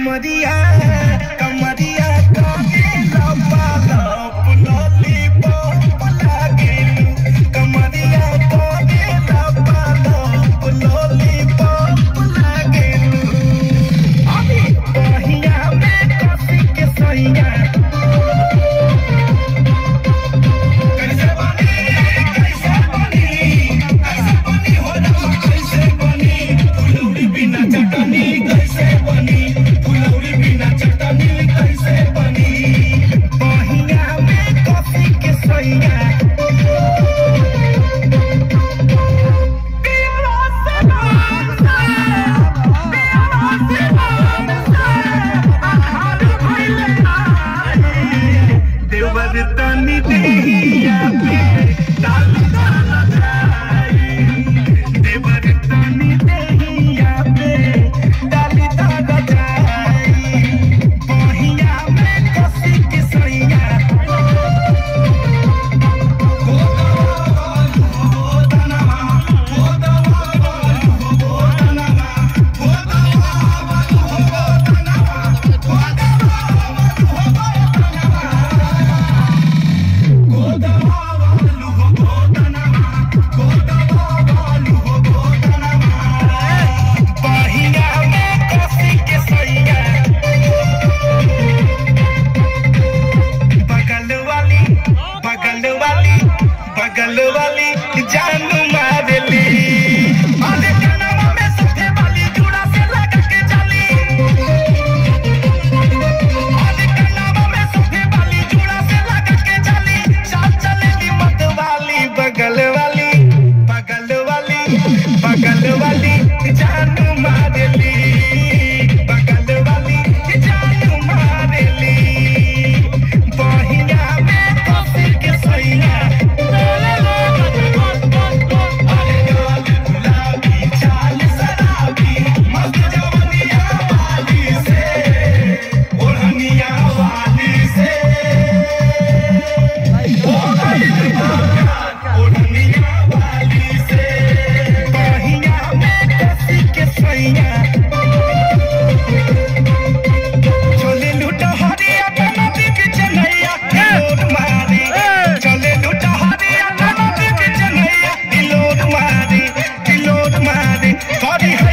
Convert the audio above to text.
कमरिया कमरिया कागे लपा लप लॉलीपॉप लागेलू कमरिया कागे लपा लप लॉलीपॉप लागेलू अभी बहिया में कसी के सैया कैसे बनी हो ना कैसे बनी फुलौरी बिना चटनी कैसे बनी फुलौरी बिना चटनी कैसे बनी बहिया में कॉफी के सैया देवर तनी देहिया पे डाली डाला जाई देवर तनी देहिया पे डाली डाला जाई बहिया में कसी के सैया बगल वाली जान मारेली अरे कनवा में सफे वाली जुड़ा से लगा के जाली अरे कनवा में सफे वाली जुड़ा से लगा के जाली चाल चलेली मत वाली बगल वाली जान मारेली बगल वाली जान मारेली बहिया में कॉफी के सैया Party